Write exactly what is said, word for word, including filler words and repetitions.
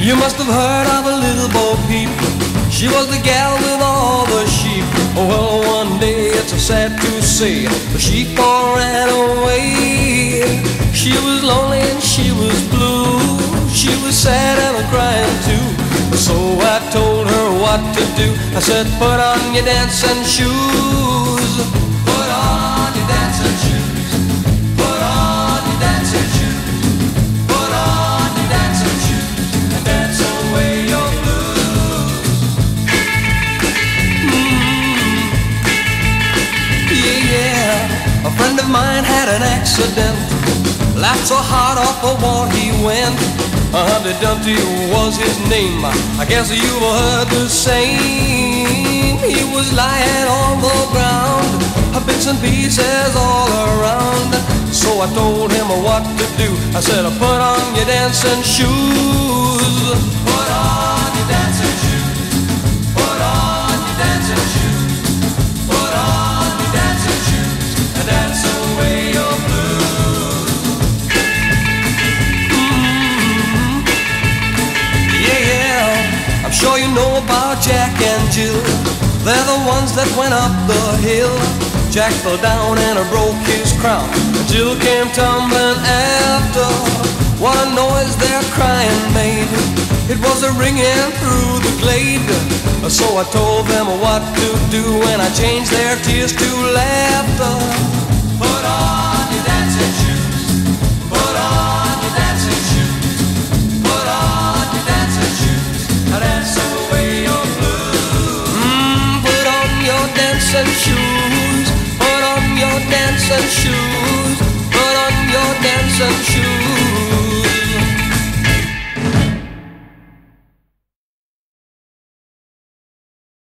You must have heard of a little Bo Peep. She was the gal with all the sheep. Well, one day, it's sad to say, the sheep all ran away. She was lonely and she was blue. She was sad and crying too. So I told her what to do. I said, put on your dancing shoes. Put on your dancing shoes. Put on your dancing shoes. Put on your dancing shoes and dance away your blues. Mm. Yeah, yeah. A friend of mine had an accident. Laughed so hard off the wall he went. Humpty Dumpty was his name. I guess you've heard the same. He was lying on the ground, bits and pieces all around. So I told him what to do. I said, put on your dancing shoes. Put on your dancing shoes. Put on your dancing shoes. Put on your dancing shoes and dance away your blues. Mm-hmm. Yeah, yeah. I'm sure you know about Jack and Jill. They're the ones that went up the hill. Jack fell down and broke his crown. Jill came tumbling after. What a noise their crying made. It was a ringing through the glade. So I told them what to do, and I changed their tears to laughter. Put on your dancing shoes. Put on your dancing shoes. Put on your dancing shoes and dance away your blues. Mm, put on your dancing shoes. Put on your dancing shoes. Put on your dancing shoes.